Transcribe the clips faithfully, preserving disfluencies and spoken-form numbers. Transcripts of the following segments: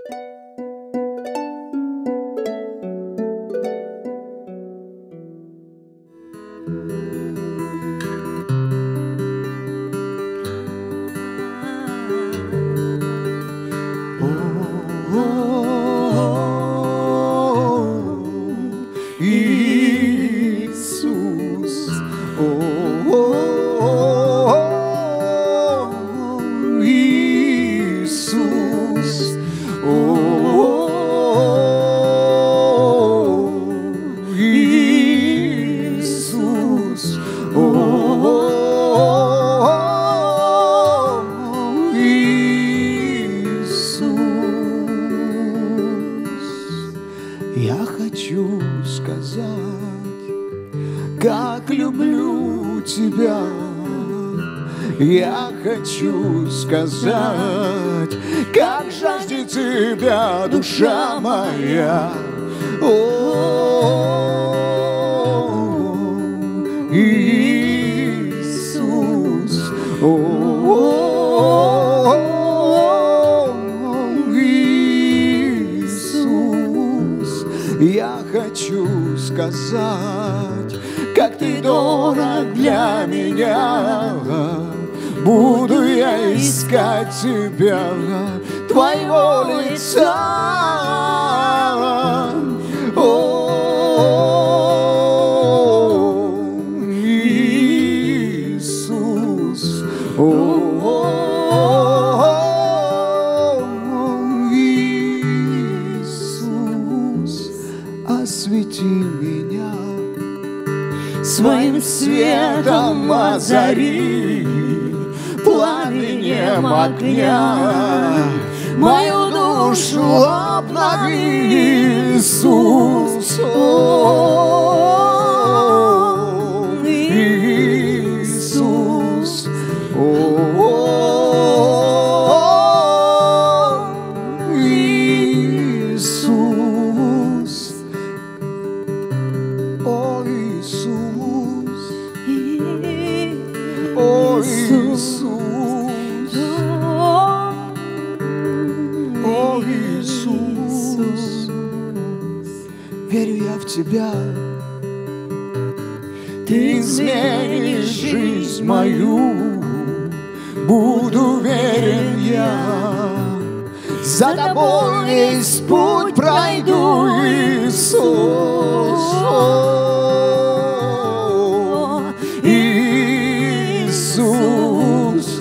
Я хочу сказать, как жаждет тебя душа моя. О, Иисус, о, Иисус, я хочу сказать, как ты дорог для меня. Буду я искать тебя, твоего лица. О, Иисус, о, Иисус, освети меня, своим светом озари, пламенем огня мою душу обнови, Иисус. О, Иисус, о, Иисус, о, Иисус, о, Иисус. Верю я в тебя, ты изменишь жизнь мою. Буду верен я, за тобой весь путь пройду, Иисус. Иисус,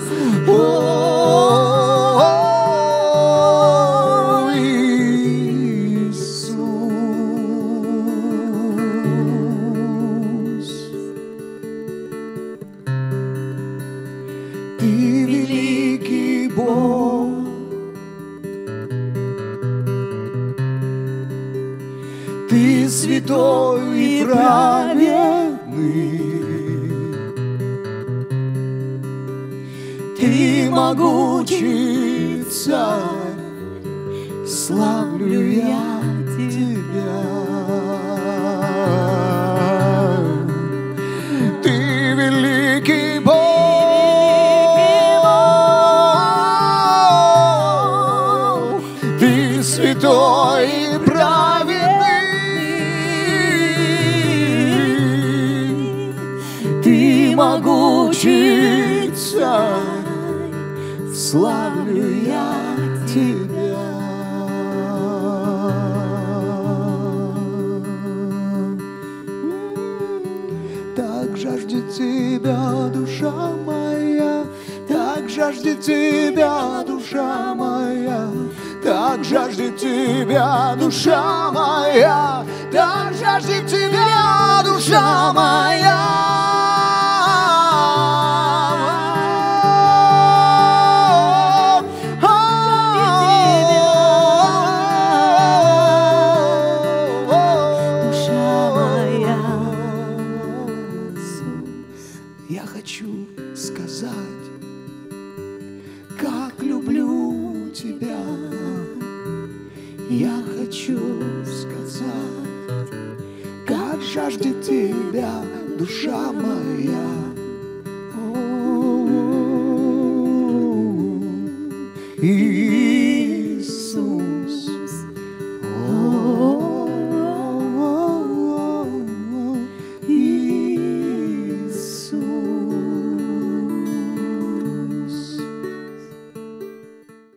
ты святой и праведный, ты могучий царь, славлю я тебя. Ты великий Бог, ты святой и праведный, могучий царь, славлю я тебя. Так жаждет тебя душа моя, так жаждет тебя душа моя, так жаждет тебя душа моя, так жаждет тебя душа моя. Я хочу сказать, как люблю тебя. Я хочу сказать, как жаждет тебя душа моя. О,